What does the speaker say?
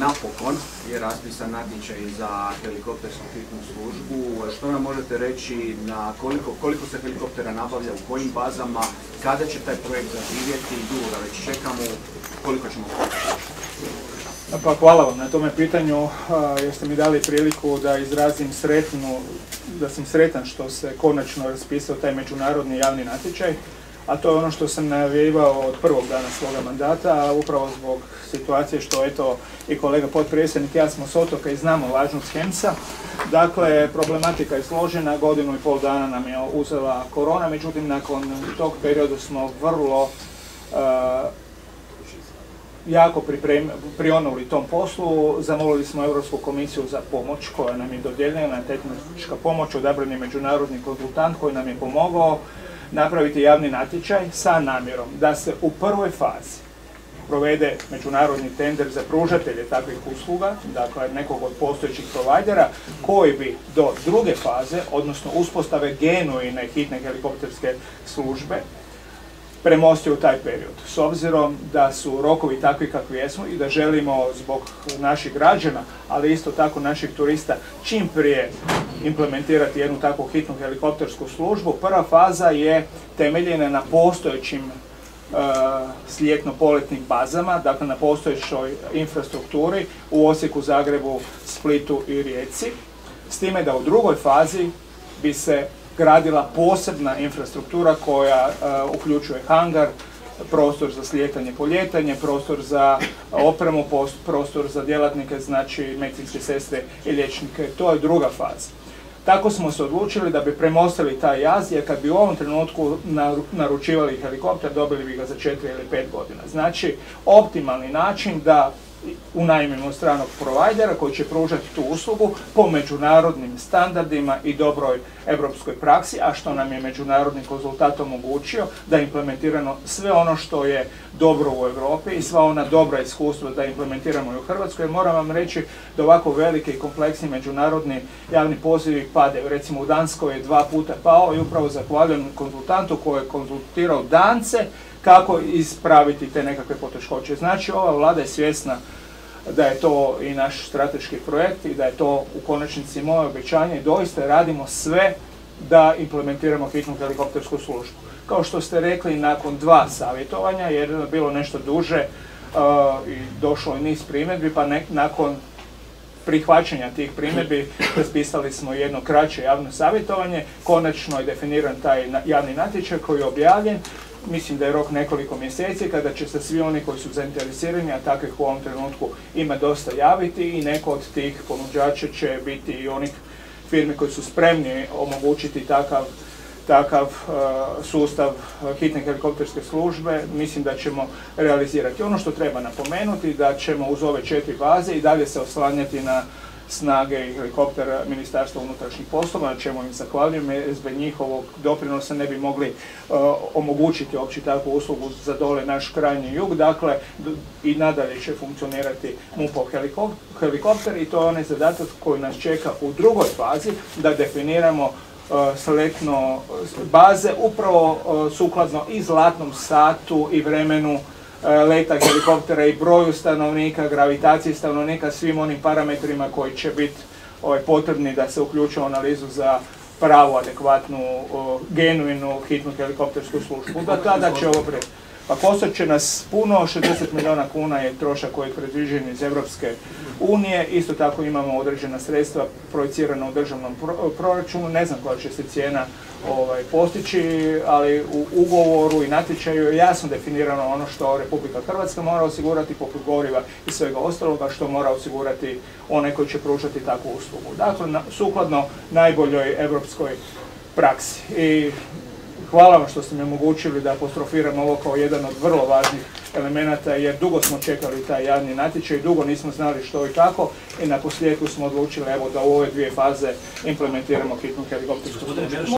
napokon je raspisan natječaj za helikoptersku hitnu službu. Što nam možete reći na koliko se helikoptera nabavlja, u kojim bazama, kada će taj projekt zaživjeti, dugo ga već čekamo, koliko ćemo pokušati? Pa hvala vam na tome pitanju, jer ste mi dali priliku da izrazim da sam sretan što se konačno raspisao taj međunarodni javni natječaj, a to je ono što sam najavljivao od prvog dana svoga mandata, a upravo zbog situacije što eto i kolega potpredsjednik i ja smo s otoka i znamo važnost HEMS-a. Dakle, problematika je složena, 1,5 dana nam je uzela korona, međutim nakon tog perioda smo vrlo jako prionuli tom poslu, zamolili smo Europsku komisiju za pomoć koja nam je dodijeljena, tehnička pomoć, odabrani međunarodni konzultant koji nam je pomogao napraviti javni natječaj sa namjerom da se u prvoj fazi provede međunarodni tender za pružatelje takvih usluga, dakle nekog od postojećih provajdera, koji bi do druge faze, odnosno uspostave genuine hitne helikopterske službe, premostio u taj period. S obzirom da su rokovi takvi kakvi jesmo i da želimo zbog naših građana, ali isto tako naših turista, čim prije implementirati jednu takvu hitnu helikoptersku službu, prva faza je temeljena na postojećim slijetno-poletnim bazama, dakle na postojećoj infrastrukturi u Osijeku, Zagrebu, Splitu i Rijeci, s time da u drugoj fazi bi se gradila posebna infrastruktura koja uključuje hangar, prostor za slijetanje, poljetanje, prostor za opremu, prostor za djelatnike, znači medicinske sestre i liječnike. To je druga faza. Tako smo se odlučili da bi premostili taj jaz, jer kad bi u ovom trenutku naručivali helikopter, dobili bi ga za 4 ili 5 godina. Znači, optimalni način da unajmimo stranog provajdera koji će pružati tu uslugu po međunarodnim standardima i dobroj europskoj praksi, a što nam je međunarodni konzultat omogućio da implementiramo sve ono što je dobro u Europi i sva ona dobra iskustva da implementiramo i u Hrvatskoj, jer moram vam reći da ovako veliki i kompleksni međunarodni javni pozivi padaju. Recimo u Danskoj je 2 puta pao i upravo zahvaljujem konzultantu koji je konzultirao Dance kako ispraviti te nekakve poteškoće. Znači, ova vlada je svjesna da je to i naš strateški projekt i da je to u konačnici moje obećanje i doista radimo sve da implementiramo hitnu helikoptersku službu. Kao što ste rekli, nakon 2 savjetovanja, jer je bilo nešto duže i došlo je niz primjedbi, pa nakon prihvaćanja tih primjedbi raspisali smo jedno kraće javno savjetovanje, konačno je definiran taj javni natječaj koji je objavljen. Mislim da je rok nekoliko mjeseci kada će se svi oni koji su zainteresirani, a takvih u ovom trenutku ima dosta, javiti i neko od tih ponuđača će biti i onih firmi koji su spremni omogućiti takav sustav hitne helikopterske službe. Mislim da ćemo realizirati. Ono što treba napomenuti da ćemo uz ove 4 baze i dalje se oslanjati na snage i helikoptera Ministarstva unutrašnjih poslova, na čemu im zahvaljujem, jer bez njihovog doprinosa ne bi mogli omogućiti uopće takvu uslugu za dole naš krajnji jug. Dakle, i nadalje će funkcionirati MUP-ov helikopter i to je onaj zadatak koji nas čeka u drugoj fazi, da definiramo sletno baze upravo sukladno i zlatnom satu i vremenu leta helikoptera i broju stanovnika, gravitaciji stanovnika, svim onim parametrima koji će biti potrebni da se uključe u analizu za pravu, adekvatnu, genuinu hitnu helikoptersku službu. Do tada će ovo pa koštat će nas puno, 60 milijuna kuna je trošak koji je predviđen iz Europske unije, isto tako imamo određena sredstva projicirana u državnom proračunu, ne znam koja će se cijena postići, ali u ugovoru i natječaju je jasno definirano ono što Republika Hrvatska mora osigurati poput goriva i svega ostaloga što mora osigurati onaj koji će pružati takvu uslugu. Dakle, sukladno najboljoj europskoj praksi. I hvala vam što ste mi omogućili da apostrofiram ovo kao jedan od vrlo važnih elemenata, jer dugo smo čekali taj javni natječaj, dugo nismo znali što i kako i naposljetku smo odlučili da u ove 2 faze implementiramo hitnu helikoptersku službu.